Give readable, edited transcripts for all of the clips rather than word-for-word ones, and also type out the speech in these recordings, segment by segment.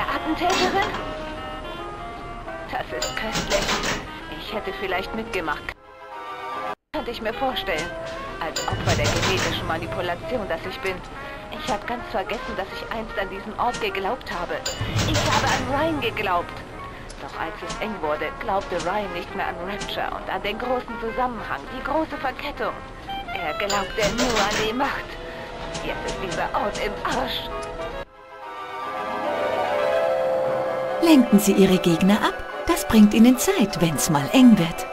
Attentäterin? Das ist köstlich. Ich hätte vielleicht mitgemacht. Könnte ich mir vorstellen. Als Opfer der genetischen Manipulation, das ich bin. Ich habe ganz vergessen, dass ich einst an diesen Ort geglaubt habe. Ich habe an Ryan geglaubt. Doch als es eng wurde, glaubte Ryan nicht mehr an Rapture und an den großen Zusammenhang, die große Verkettung. Er glaubte nur an die Macht. Jetzt ist dieser Ort im Arsch. Lenken Sie Ihre Gegner ab. Das bringt Ihnen Zeit, wenn's mal eng wird.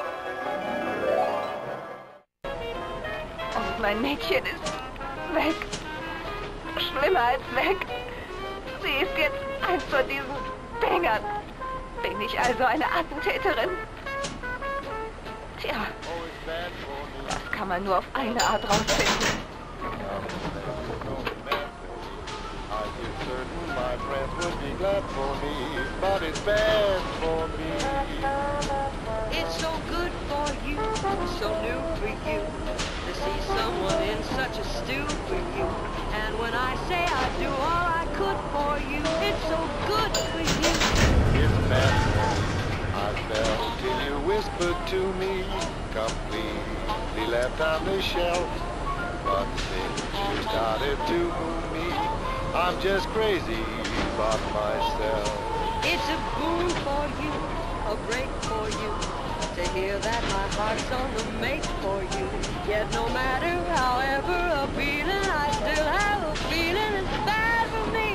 Und mein Mädchen ist weg. Schlimmer als weg. Sie ist jetzt eins von diesen Dingern. Bin ich also eine Attentäterin? Tja, das kann man nur auf eine Art rausfinden. It's so good for you, so new for you, to see someone in such a stew for you. And when I say I do all I could for you, it's so good for you. It's bad for me. I fell till you whispered to me, completely left on the shelf. But since you started to move me, I'm just crazy about myself. It's a boon for you, a break for you, to hear that my heart's on the make for you. Yet no matter however appealing, I still have a feeling it's bad for me.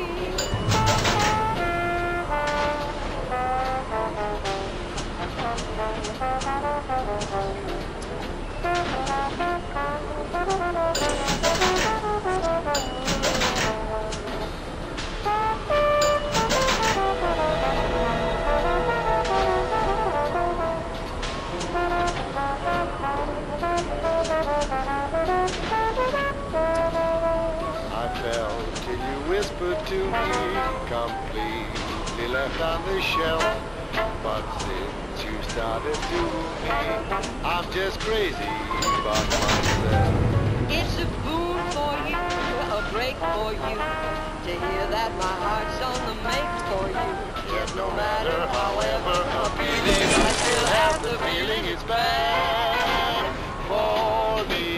I fell till you whispered to me, completely left on the shelf. But since you started to me, I'm just crazy about myself. It's a boon for you, a break for you, to hear that my heart's on the make for you. Yet no matter however appealing, I still have the feeling it's bad for me.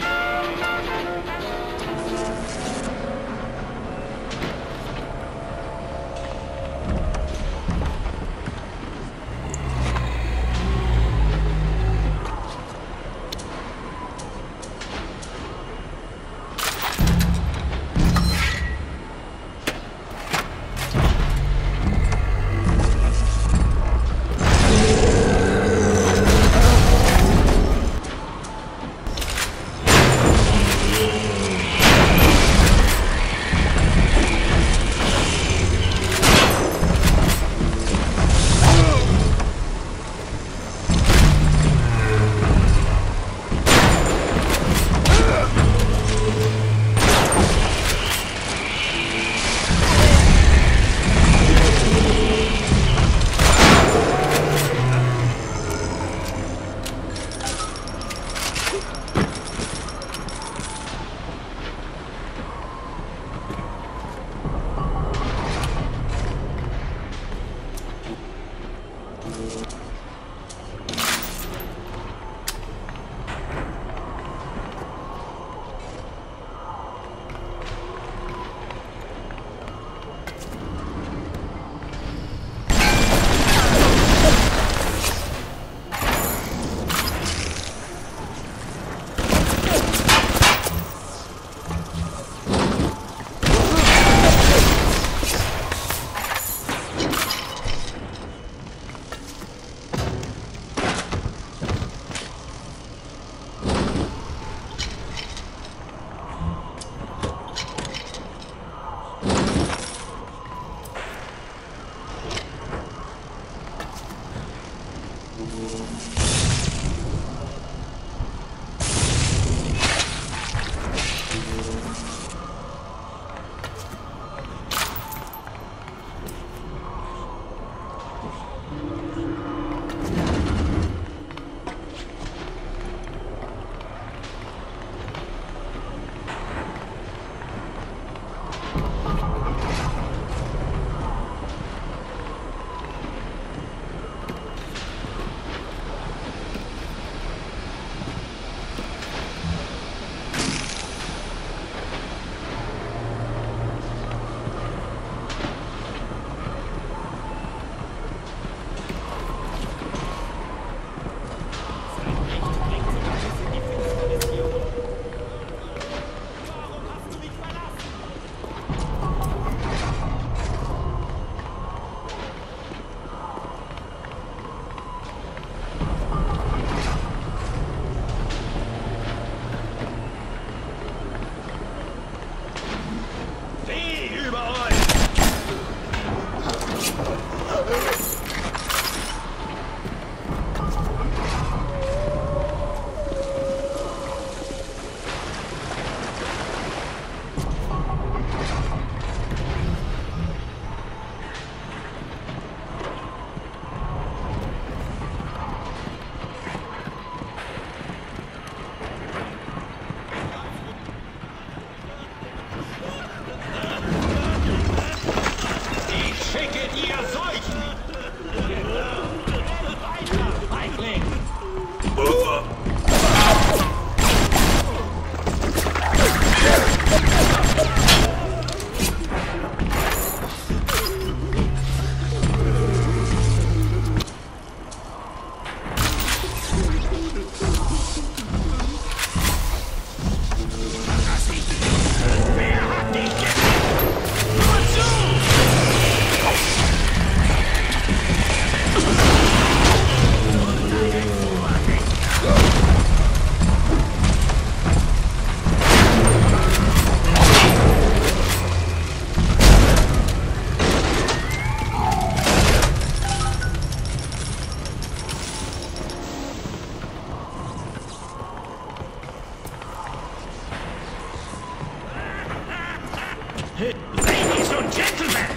Ladies und Gentlemen!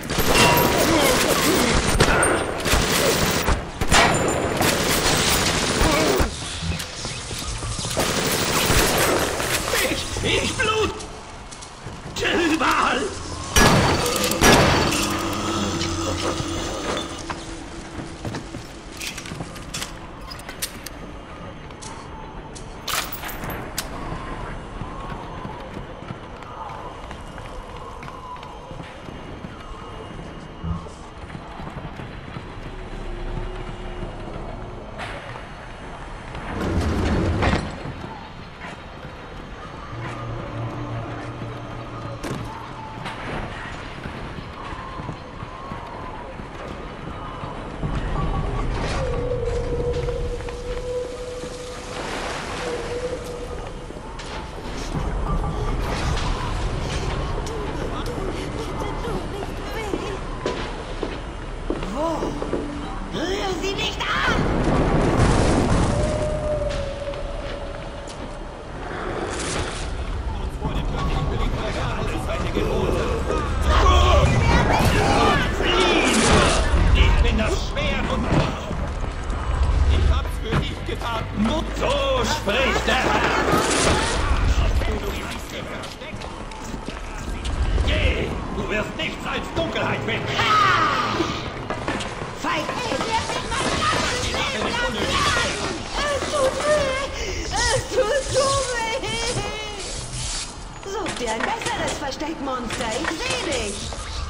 Ich Blut! Überall! So spricht der Herr! Geh! Du wirst nichts als Dunkelheit finden! Feig! Es tut weh! Es tut so weh! Such dir ein besseres Versteck, Monster! Ich seh dich!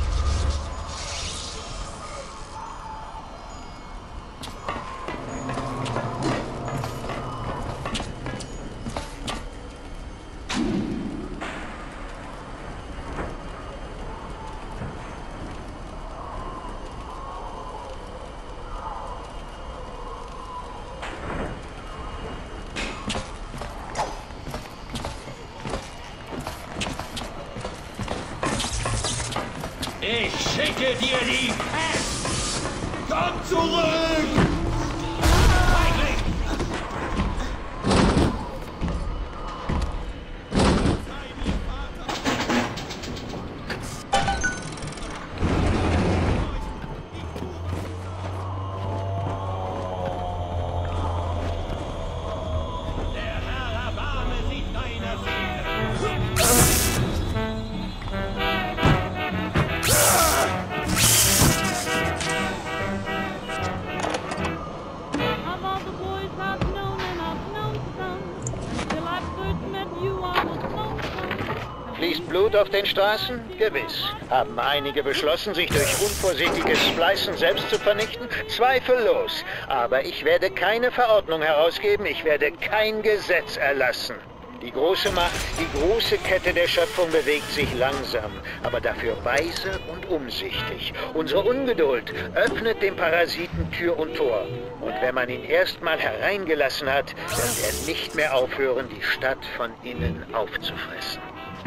Ich schicke dir die Pest! Komm zurück! Feigling! Der Herr erbarme sich deiner Seele! Fließt Blut auf den Straßen? Gewiss. Haben einige beschlossen, sich durch unvorsichtiges Splicen selbst zu vernichten? Zweifellos. Aber ich werde keine Verordnung herausgeben, ich werde kein Gesetz erlassen. Die große Macht, die große Kette der Schöpfung bewegt sich langsam, aber dafür weise und umsichtig. Unsere Ungeduld öffnet dem Parasiten Tür und Tor. Und wenn man ihn erstmal hereingelassen hat, wird er nicht mehr aufhören, die Stadt von innen aufzufressen.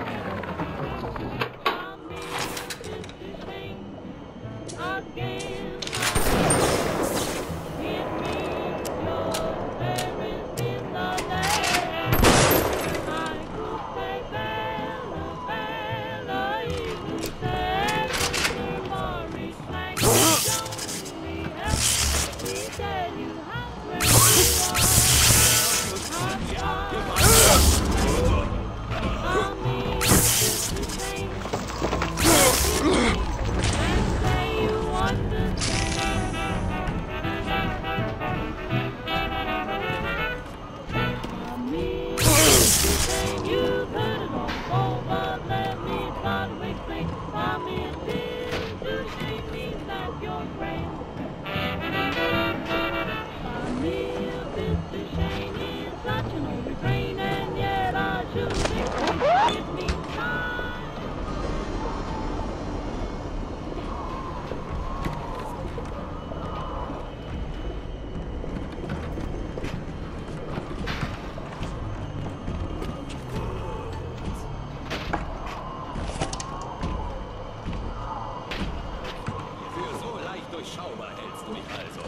Durchschaubar hältst du mich also.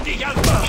dich erstmal!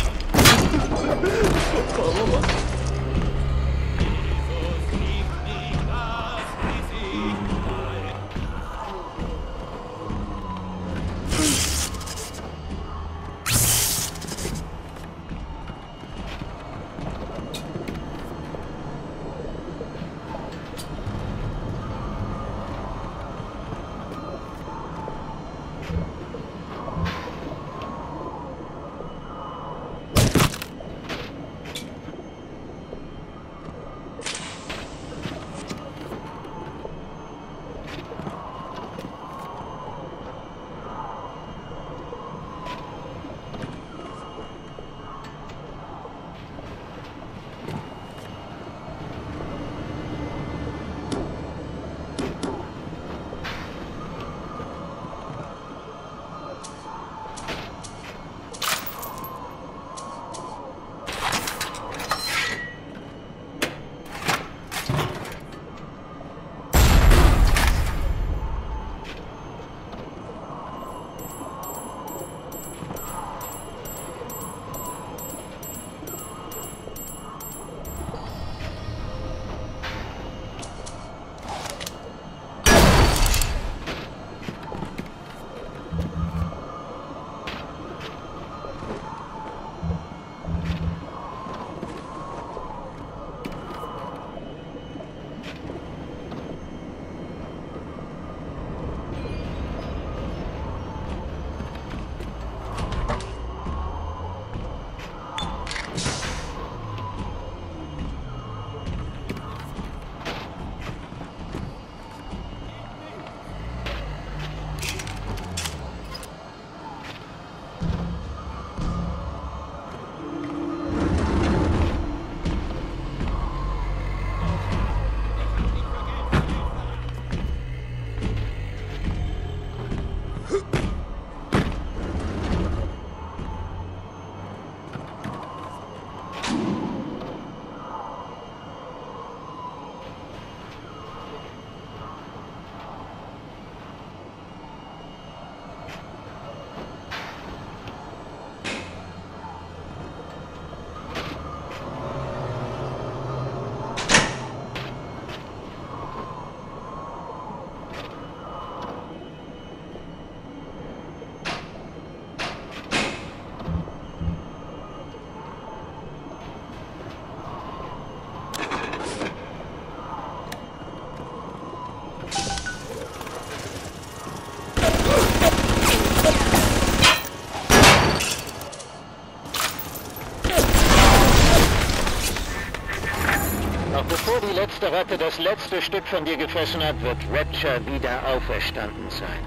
Bevor die letzte Ratte das letzte Stück von dir gefressen hat, wird Rapture wieder auferstanden sein.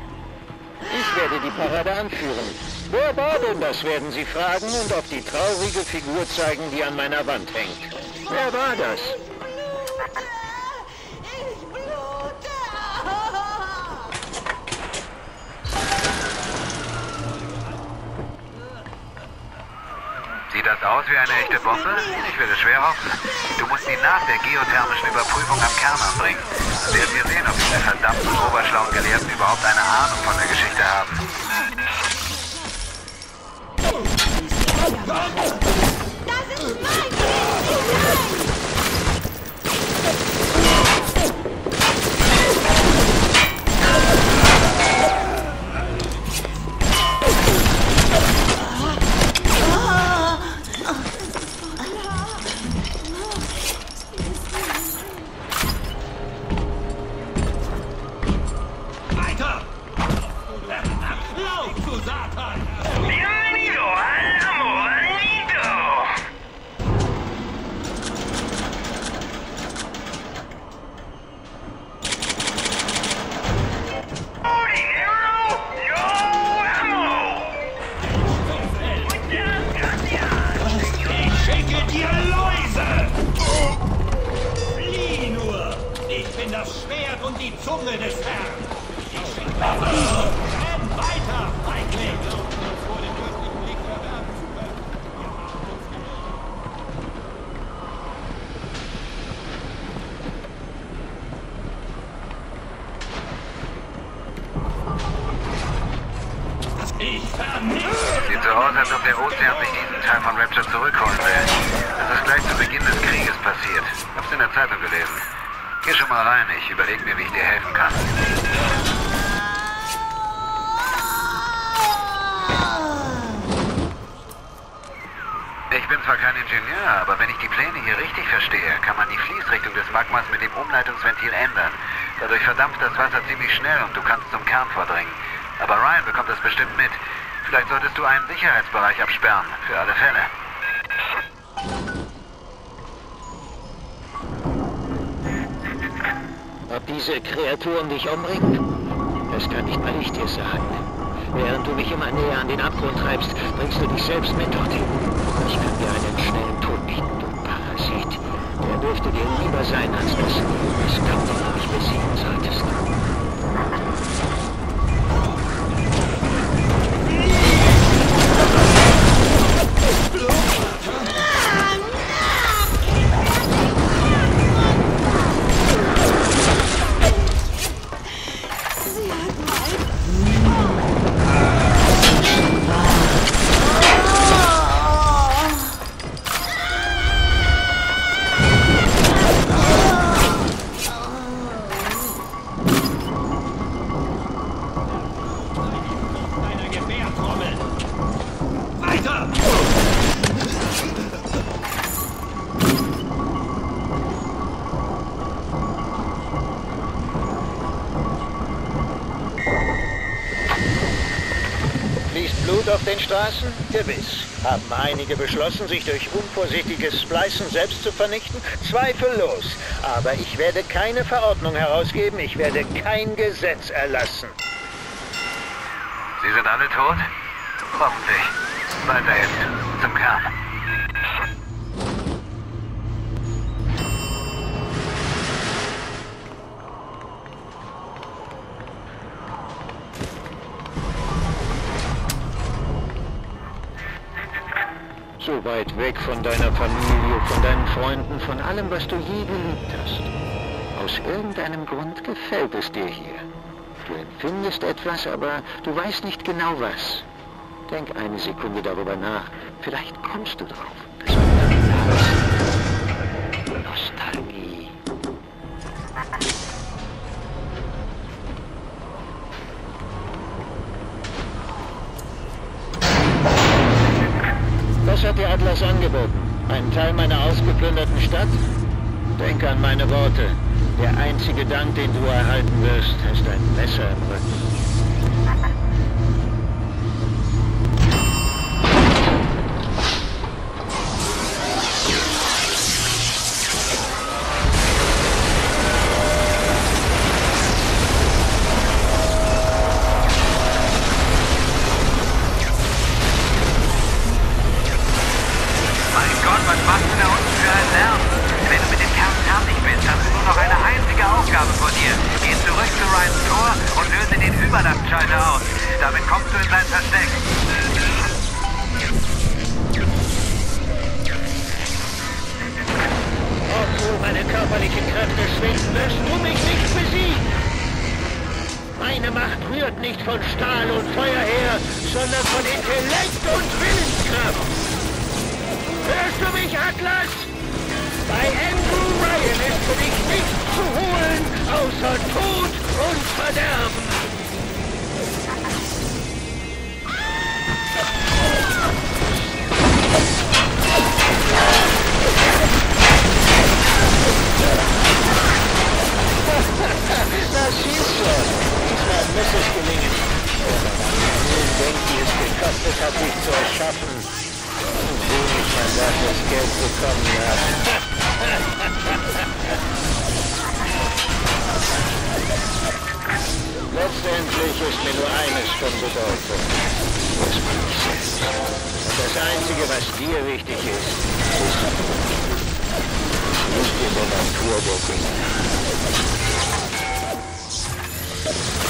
Ich werde die Parade anführen. Wer war denn das, werden sie fragen und auf die traurige Figur zeigen, die an meiner Wand hängt. Wer war das? Ich blute! Sieht das aus wie eine echte Bombe? Ich würde schwer hoffen. Du musst ihn nach der geothermischen Überprüfung am Kern anbringen. Dann werden wir sehen, ob diese verdammten oberschlauen Gelehrten überhaupt eine Ahnung von der Geschichte haben. Das ist mein Kind! Das Schwert und die Zunge des Herrn. Renn weiter, Feigling! Vor dem göttlichen Blick verderben zu können. Sieht so aus, als ob der Ozean sich Teil von Rapture zurückholen will. Das ist gleich zu Beginn des Krieges passiert. Hab's in der Zeitung gelesen. Geh schon mal rein, ich überlege mir, wie ich dir helfen kann. Ich bin zwar kein Ingenieur, aber wenn ich die Pläne hier richtig verstehe, kann man die Fließrichtung des Magmas mit dem Umleitungsventil ändern. Dadurch verdampft das Wasser ziemlich schnell und du kannst zum Kern vordringen. Aber Ryan bekommt das bestimmt mit. Vielleicht solltest du einen Sicherheitsbereich absperren, für alle Fälle. Ob diese Kreaturen dich umbringen? Das kann nicht mal ich dir sagen. Während du mich immer näher an den Abgrund treibst, bringst du dich selbst mit dorthin. Ich kann dir einen schnellen Tod bieten, du Parasit. Der dürfte dir lieber sein, als dass du mich besiegen solltest. Blut auf den Straßen? Gewiss. Haben einige beschlossen, sich durch unvorsichtiges Splicen selbst zu vernichten? Zweifellos. Aber ich werde keine Verordnung herausgeben, ich werde kein Gesetz erlassen. Sie sind alle tot? Hoffentlich. Weiter jetzt. Zum Kern. So weit weg von deiner Familie, von deinen Freunden, von allem, was du je geliebt hast. Aus irgendeinem Grund gefällt es dir hier. Du empfindest etwas, aber du weißt nicht genau was. Denk eine Sekunde darüber nach. Vielleicht kommst du drauf. Nostalgie. Was hat dir Atlas angeboten? Einen Teil meiner ausgeplünderten Stadt? Denk an meine Worte. Der einzige Dank, den du erhalten wirst, ist ein Messer im Rücken. Damit kommst du in sein Versteck. Obwohl meine körperlichen Kräfte schwinden, wirst du mich nicht besiegen. Meine Macht rührt nicht von Stahl und Feuer her, sondern von Intellekt und Willenskraft. Hörst du mich, Atlas? Bei Andrew Ryan ist für dich nichts zu holen, außer Tod und Verderben. Das hieß schon. Diesmal muss es gelingen. Nun denkt, wie es gekostet hat, dich zu erschaffen. Und wenig man dafür das Geld bekommen hat. Letztendlich ist mir nur eines von Bedeutung. Das bin ich selbst. Und das Einzige, was dir wichtig ist nicht in der Natur der Dinge.